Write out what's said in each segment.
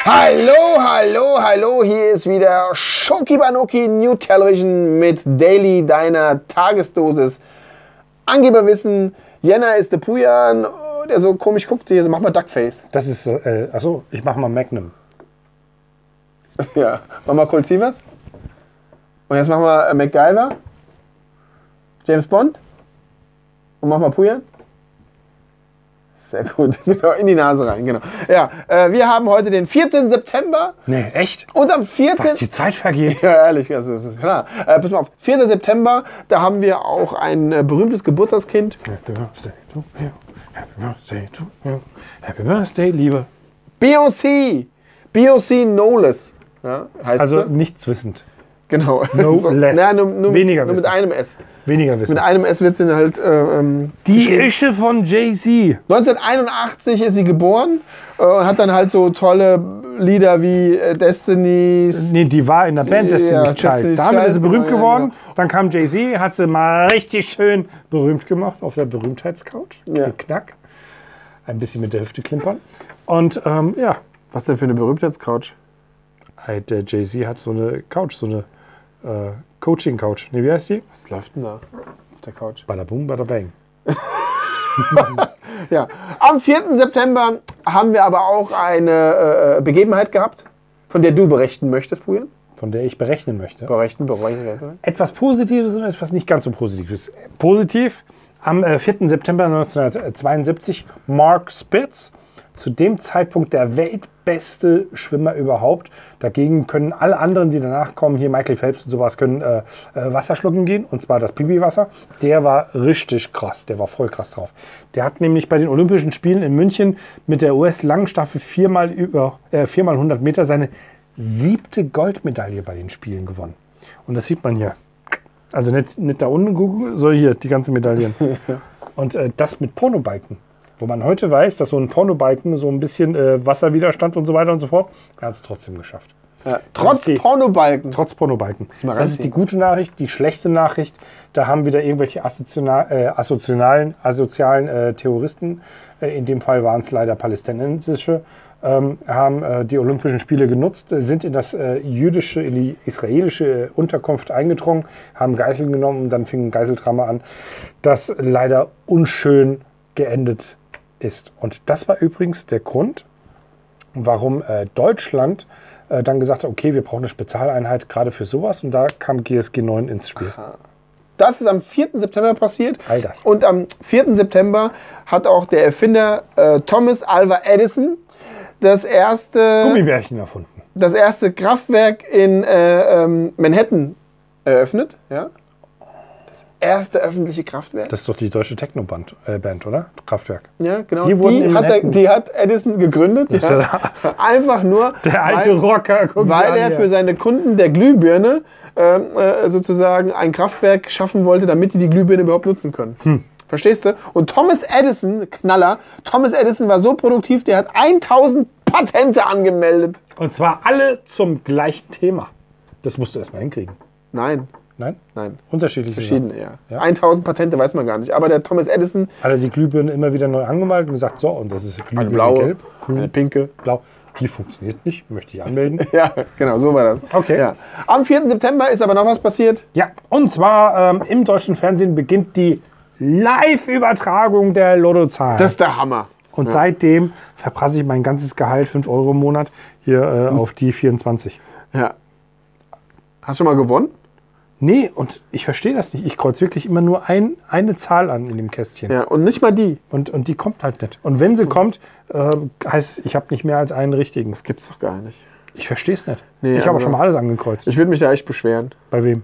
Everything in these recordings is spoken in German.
Hallo, hallo, hallo, hier ist wieder Schoki Banoki New Television mit Daily, deiner Tagesdosis Angeberwissen. Jena ist der Pujan, der so komisch guckt, hier, so mach mal Duckface. Das ist, achso, ich mach mal Magnum. Ja, mach mal Colt Sievers. Und jetzt machen wir MacGyver, James Bond und mach mal Pujan. Sehr gut, genau, in die Nase rein, genau. Ja, wir haben heute den 4. September. Nee, echt? Und am 4. Was die Zeit vergeht. Ja, ehrlich, also ist klar. Pass mal auf, 4. September, da haben wir auch ein berühmtes Geburtstagskind. Happy Birthday to you, Happy Birthday to you, Happy Birthday, Liebe. B.O.C. Knowles. Ja, heißt Also sie. nichts wissend. Genau. No less. Na, nur Weniger nur mit Wissen. einem S. Weniger Wissen. Mit einem S wird sie halt... Die Ische von Jay-Z. 1981 ist sie geboren und hat dann halt so tolle Lieder wie Destiny's... Nee, die war in der Band Destiny's Child. Destiny's Damit Child, ist sie berühmt genau, geworden. genau. Dann kam Jay-Z, hat sie mal richtig schön berühmt gemacht auf der Berühmtheitscouch. Ja. Knack. Ein bisschen mit der Hüfte klimpern. Und ja, Was denn für eine Berühmtheitscouch? halt, der Jay-Z hat so eine Couch, so eine Coaching-Couch. Nee, wie heißt die? Was läuft denn da auf der Couch? Bada boom, bada bang. Ja, am 4. September haben wir aber auch eine Begebenheit gehabt, von der du berichten möchtest, Pujan. Von der ich berechnen möchte. Berichten. Etwas Positives und etwas nicht ganz so Positives. Positiv, am 4. September 1972, Mark Spitz, zu dem Zeitpunkt der weltbeste Schwimmer überhaupt. Dagegen können alle anderen, die danach kommen, hier Michael Phelps und sowas, können Wasser schlucken gehen, und zwar das Pipi-Wasser. Der war richtig krass, der war voll krass drauf. Der hat nämlich bei den Olympischen Spielen in München mit der US-Langenstaffel 4x 100 Meter seine 7. Goldmedaille bei den Spielen gewonnen. Und das sieht man hier. Also nicht da unten gucken, sondern hier, die ganzen Medaillen. Und das mit Pornobalken. Wo man heute weiß, dass so ein Pornobalken so ein bisschen Wasserwiderstand und so weiter und so fort, er hat es trotzdem geschafft. Ja, trotz Pornobalken. Trotz Pornobalken. mal Das ist die gute Nachricht. Die schlechte Nachricht, da haben wieder irgendwelche asozialen Terroristen, in dem Fall waren es leider palästinensische, haben die Olympischen Spiele genutzt, sind in die israelische Unterkunft eingedrungen, haben Geiseln genommen und dann fing ein Geiseldrama an, das leider unschön geendet ist. Und das war übrigens der Grund, warum Deutschland dann gesagt hat, okay, wir brauchen eine Spezialeinheit gerade für sowas, und da kam GSG 9 ins Spiel. Aha. Das ist am 4. September passiert. All das. Und am 4. September hat auch der Erfinder Thomas Alva Edison das erste Gummibärchen erfunden. Kraftwerk in Manhattan eröffnet. Ja? Das erste öffentliche Kraftwerk. Das ist doch die deutsche Techno-Band, oder? Kraftwerk. Ja, genau. Die wurden in Manhattan. Die hat Edison gegründet. Ja. Einfach nur, Der alte Rocker. weil er für seine Kunden der Glühbirne sozusagen ein Kraftwerk schaffen wollte, damit die Glühbirne überhaupt nutzen können. Verstehst du? Und Thomas Edison, Knaller, Thomas Edison war so produktiv, der hat 1000 Patente angemeldet. Und zwar alle zum gleichen Thema. Das musst du erstmal hinkriegen. Nein, Nein? nein. Unterschiedliche. Verschiedene, ja. Ja. 1000 Patente weiß man gar nicht. Aber der Thomas Edison, Hat er die Glühbirne immer wieder neu angemalt und gesagt, so, und das ist eine Glühbirne blaue, gelb, eine grün, pinke. blau. Die funktioniert nicht, möchte ich anmelden. Ja, genau, so war das. Okay. Ja. Am 4. September ist aber noch was passiert. Ja, und zwar im deutschen Fernsehen beginnt die Live-Übertragung der Lottozahlen. Das ist der Hammer. Und seitdem verprasse ich mein ganzes Gehalt, 5 € im Monat, hier auf die 24. Ja. Hast du schon mal gewonnen? Nee, und ich verstehe das nicht. Ich kreuze wirklich immer nur eine Zahl an in dem Kästchen. Ja, und nicht mal die. Und die kommt halt nicht. Und wenn sie kommt, heißt es, ich habe nicht mehr als einen richtigen. Das gibt's doch gar nicht. Ich verstehe es nicht. Nee, ich habe auch also- schon mal alles angekreuzt. Ich würde mich da echt beschweren. Bei wem?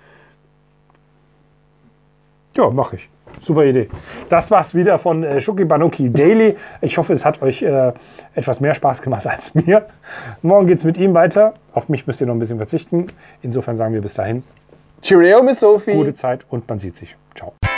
Ja, mache ich. Super Idee. Das war's wieder von Schoki Banoki Daily. Ich hoffe, es hat euch etwas mehr Spaß gemacht als mir. Morgen geht's mit ihm weiter. Auf mich müsst ihr noch ein bisschen verzichten. Insofern sagen wir bis dahin. Cheerio, Miss Sophie. Gute Zeit und man sieht sich. Ciao.